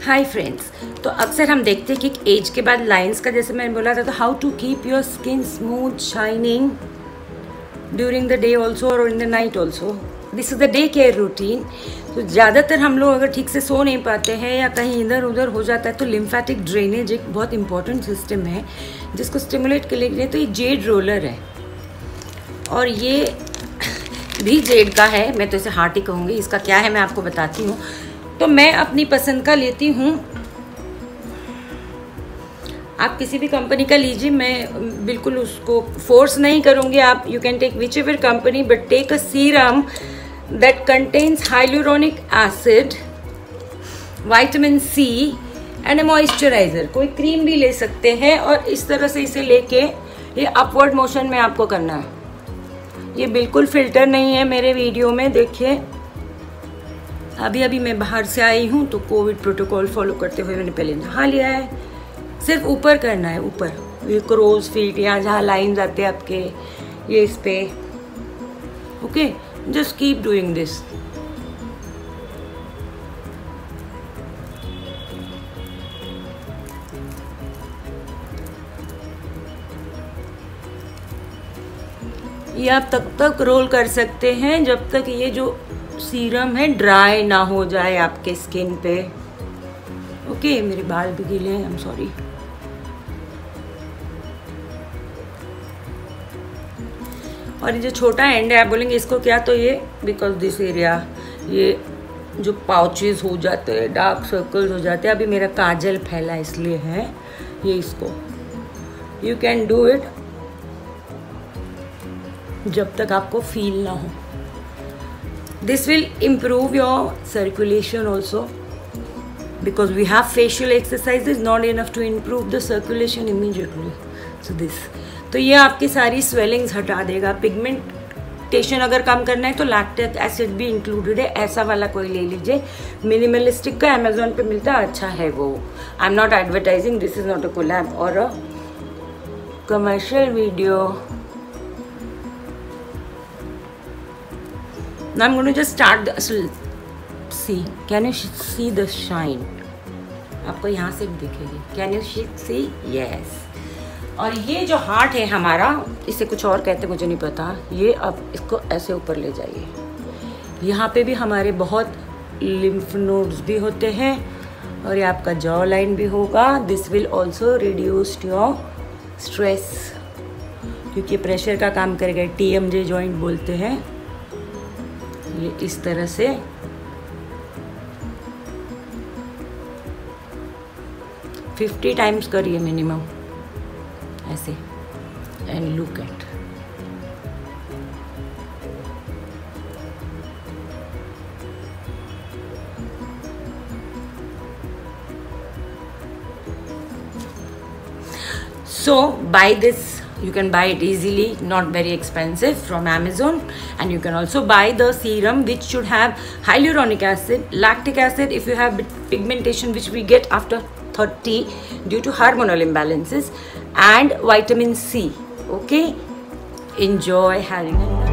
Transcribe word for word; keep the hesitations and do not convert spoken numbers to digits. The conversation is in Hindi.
हाय फ्रेंड्स, तो अक्सर हम देखते हैं कि एज के बाद लाइंस का, जैसे मैंने बोला था, तो how to keep your skin smooth shining during the day also और in the night also. This is the day care routine. तो ज़्यादातर हम लोग अगर ठीक से सो नहीं पाते हैं या कहीं इधर उधर हो जाता है तो लिम्फेटिक ड्रेनेज एक बहुत इंपॉर्टेंट सिस्टम है जिसको स्टिमुलेट के लिए। तो ये जेड रोलर है और ये भी जेड का है, मैं तो इसे हार्ट ही कहूँगी। इसका क्या है मैं आपको बताती हूँ। तो मैं अपनी पसंद का लेती हूँ, आप किसी भी कंपनी का लीजिए, मैं बिल्कुल उसको फोर्स नहीं करूँगी। आप you can take whichever company, but take a serum that contains hyaluronic acid, vitamin C and a moisturiser. कोई क्रीम भी ले सकते हैं और इस तरह से इसे लेके ये अपवर्ड मोशन में आपको करना है। ये बिल्कुल फिल्टर नहीं है मेरे वीडियो में। देखिए अभी अभी मैं बाहर से आई हूँ तो कोविड प्रोटोकॉल फॉलो करते हुए मैंने पहले नहा लिया है। सिर्फ ऊपर करना है, ऊपर ये क्रोज फीट, यहाँ जहाँ लाइन आते हैं आपके, ये इस पे। Okay, just keep doing this. ये आप तब तक रोल कर सकते हैं जब तक ये जो सीरम है ड्राई ना हो जाए आपके स्किन पे। ओके, मेरे बाल भी गीले हैं, आई एम सॉरी। और ये जो छोटा एंड है, आप बोलेंगे इसको क्या, तो ये बिकॉज दिस एरिया, ये जो पाउचेस हो जाते हैं, डार्क सर्कल्स हो जाते हैं, अभी मेरा काजल फैला इसलिए है ये। इसको यू कैन डू इट जब तक आपको फील ना हो। This will improve your circulation also because we have facial exercises not enough to improve the circulation immediately. So this, तो ये आपकी सारी स्वेलिंग्स हटा देगा। पिगमेंटेशन अगर कम करना है तो लैक्टिक एसिड भी इंक्लूडेड है, ऐसा वाला कोई ले लीजिए। मिनिमलिस्टिक का अमेजोन पे मिलता है, अच्छा है वो। I am not advertising, this is not a collab or a commercial video. Now I'm going to just start the, so see, can you see the shine? आपको यहाँ से दिखेगी, can you see? Yes. और ये जो हार्ट है हमारा, इसे कुछ और कहते मुझे नहीं पता, ये अब इसको ऐसे ऊपर ले जाइए। यहाँ पे भी हमारे बहुत लिम्फ नोड्स भी होते हैं और ये आपका जॉ लाइन भी होगा। This will also reduce your stress, क्योंकि प्रेशर का काम करेगा। टी एम जे जॉइंट बोलते हैं। ये इस तरह से फिफ्टी टाइम्स करिए मिनिमम, ऐसे। And look at, so buy this. You can buy it easily, not very expensive, from Amazon. And you can also buy the serum which should have hyaluronic acid, lactic acid if you have pigmentation which we get after thirty due to hormonal imbalances, and vitamin C. Okay, enjoy having a